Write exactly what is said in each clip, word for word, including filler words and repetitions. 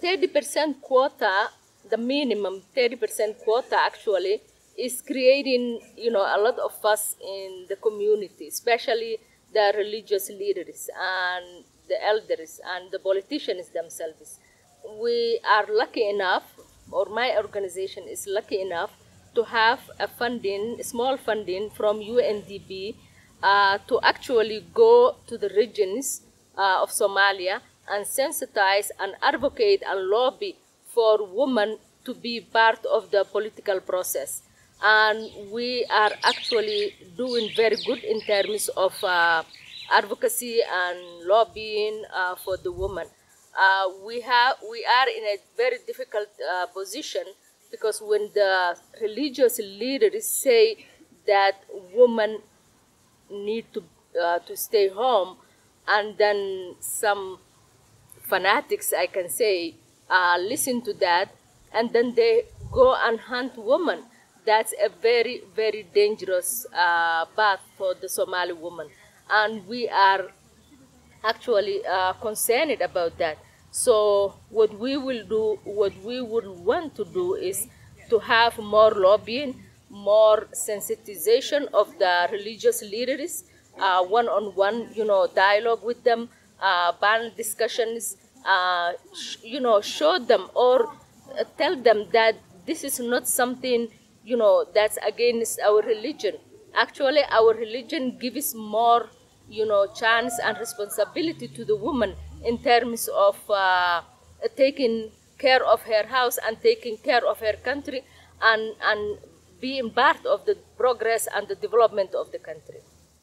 thirty percent quota, the minimum thirty percent quota actually, is creating, you know, a lot of fuss in the community, especially the religious leaders and the elders and the politicians themselves. We are lucky enough, or my organization is lucky enough, to have a funding, small funding from U N D P uh, to actually go to the regions uh, of Somalia and sensitize and advocate and lobby for women to be part of the political process. And we are actually doing very good in terms of uh, advocacy and lobbying uh, for the women. Uh, we have, we are in a very difficult uh, position, because when the religious leaders say that women need to uh, to stay home, and then some fanatics, I can say, uh, listen to that, and then they go and hunt women. That's a very, very dangerous uh, path for the Somali woman, and we are actually uh, concerned about that. So what we will do, what we would want to do is to have more lobbying, more sensitization of the religious leaders, uh, one-on-one, you know, dialogue with them, uh, panel discussions, uh, you know, show them or uh, tell them that this is not something, you know, that's against our religion. Actually, our religion gives more, you know, chance and responsibility to the woman in terms of uh, taking care of her house and taking care of her country, and, and being part of the progress and the development of the country.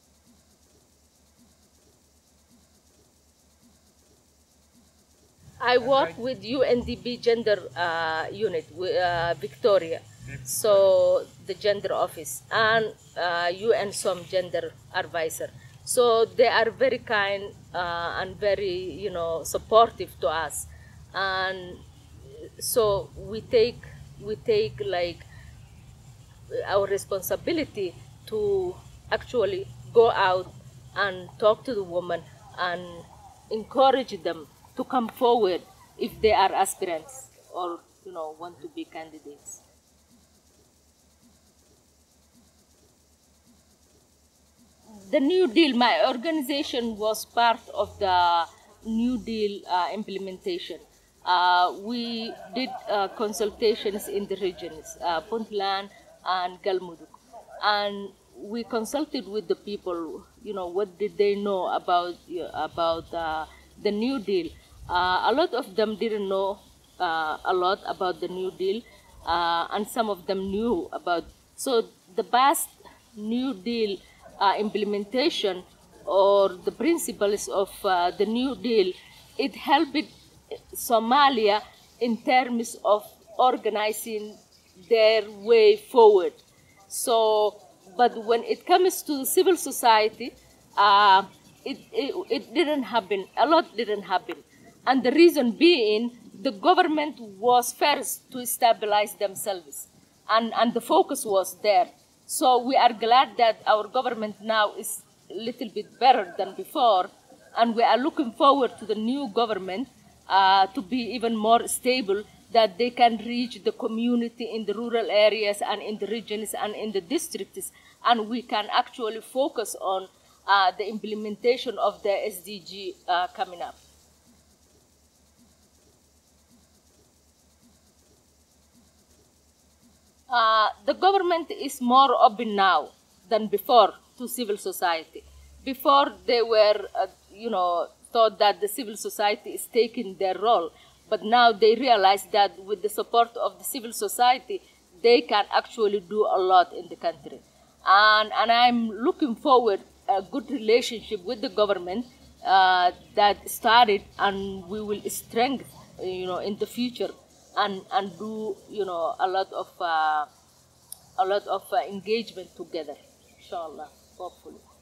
I work with U N D P gender uh, unit, uh, Victoria, so the gender office, and uh, U N S O M gender advisor. So they are very kind uh, and very, you know, supportive to us, and so we take we take like our responsibility to actually go out and talk to the women and encourage them to come forward if they are aspirants or, you know, want to be candidates. The New Deal, my organization was part of the New Deal uh, implementation. Uh, we did uh, consultations in the regions, uh, Puntland and Galmudug, and we consulted with the people. You know, what did they know about uh, about uh, the New Deal? Uh, a lot of them didn't know uh, a lot about the New Deal, uh, and some of them knew about. So the past New Deal uh, implementation, or the principles of uh, the New Deal, it helped Somalia in terms of organizing their way forward. So, but when it comes to civil society, uh, it, it, it didn't happen, a lot didn't happen. And the reason being, the government was first to stabilize themselves, and, and the focus was there. So we are glad that our government now is a little bit better than before, and we are looking forward to the new government uh, to be even more stable, that they can reach the community in the rural areas and in the regions and in the districts, and we can actually focus on uh, the implementation of the S D G uh, coming up. Uh, the government is more open now than before to civil society. Before they were, uh, you know, thought that the civil society is taking their role, but now they realize that with the support of the civil society, they can actually do a lot in the country. And, and I'm looking forward a good relationship with the government uh, that started, and we will strengthen, you know, in the future, and, and do, you know, a lot of, uh, a lot of uh, engagement together, inshallah, hopefully.